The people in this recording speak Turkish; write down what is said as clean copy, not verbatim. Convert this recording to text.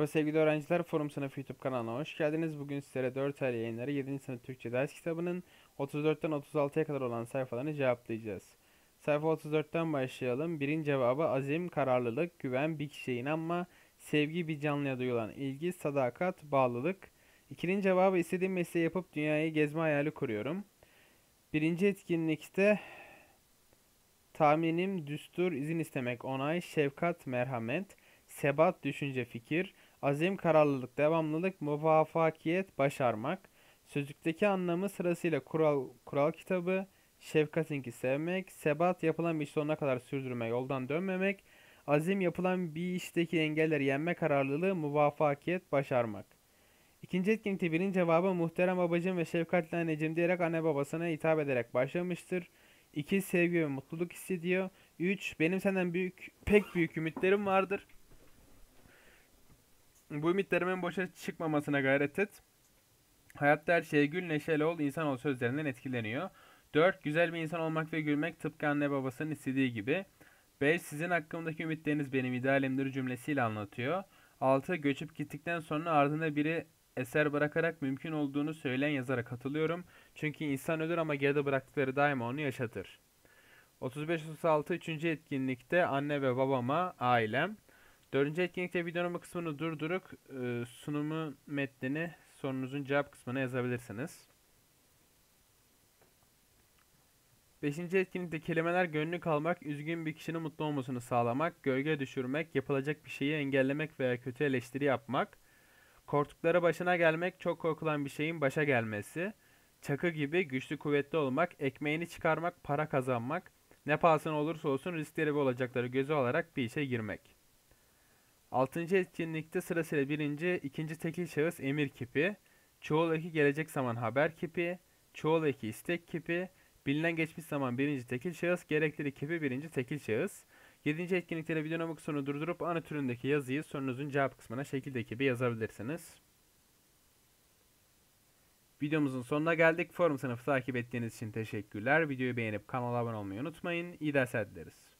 Merhaba sevgili öğrenciler, Forum Sınıfı YouTube kanalına hoş geldiniz. Bugün sizlere 4 ay yayınları 7. sınıf Türkçe ders kitabının 34'ten 36'ya kadar olan sayfalarını cevaplayacağız. Sayfa 34'ten başlayalım. Birinci cevabı azim, kararlılık, güven, bir kişiye inanma, sevgi, bir canlıya duyulan ilgi, sadakat, bağlılık. İkinci cevabı istediğim mesleği yapıp dünyayı gezme hayali kuruyorum. Birinci etkinlikte tahminim, düstur, izin istemek, onay, şefkat, merhamet, sebat, düşünce, fikir, azim, kararlılık, devamlılık, muvaffakiyet, başarmak. Sözlükteki anlamı sırasıyla kural kitabı, şefkatinki sevmek, sebat, yapılan bir iş sonuna kadar sürdürme, yoldan dönmemek, azim, yapılan bir işteki engelleri yenme kararlılığı, muvaffakiyet, başarmak. İkinci etkinlikte birinci cevabı muhterem babacığım ve şefkatli anneciğim diyerek anne babasına hitap ederek başlamıştır. 2. Sevgi ve mutluluk hissediyor. 3. Benim senden pek büyük ümitlerim vardır. Bu ümitlerimin boşa çıkmamasına gayret et. Hayatta her şeye gül, neşeli ol, insan ol sözlerinden etkileniyor. 4. Güzel bir insan olmak ve gülmek tıpkı anne babasının istediği gibi. 5. Sizin hakkımdaki ümitleriniz benim idealimdir cümlesiyle anlatıyor. 6. Göçüp gittikten sonra ardında biri eser bırakarak mümkün olduğunu söyleyen yazara katılıyorum. Çünkü insan ölür ama geride bıraktıkları daima onu yaşatır. 35-36 üçüncü etkinlikte anne ve babama, ailem. Dördüncü etkinlikte videonun bu kısmını durdurup sunumu metnini sorunuzun cevap kısmına yazabilirsiniz. Beşinci etkinlikte kelimeler gönlü almak, üzgün bir kişinin mutlu olmasını sağlamak, gölge düşürmek, yapılacak bir şeyi engellemek veya kötü eleştiri yapmak, korktukları başına gelmek, çok korkulan bir şeyin başa gelmesi, çakı gibi güçlü kuvvetli olmak, ekmeğini çıkarmak, para kazanmak, ne pahasına olursa olsun riskleri ve olacakları göze alarak bir işe girmek. Altıncı etkinlikte sırasıyla birinci, ikinci tekil şahıs emir kipi, çoğul eki gelecek zaman haber kipi, çoğul eki istek kipi, bilinen geçmiş zaman birinci tekil şahıs, gerekleri kipi birinci tekil şahıs. Yedinci etkinlikte de videonun bu kısmını durdurup ana türündeki yazıyı sorunuzun cevap kısmına şekilde kipi yazabilirsiniz. Videomuzun sonuna geldik. Forum sınıfı takip ettiğiniz için teşekkürler. Videoyu beğenip kanala abone olmayı unutmayın. İyi dersler dileriz.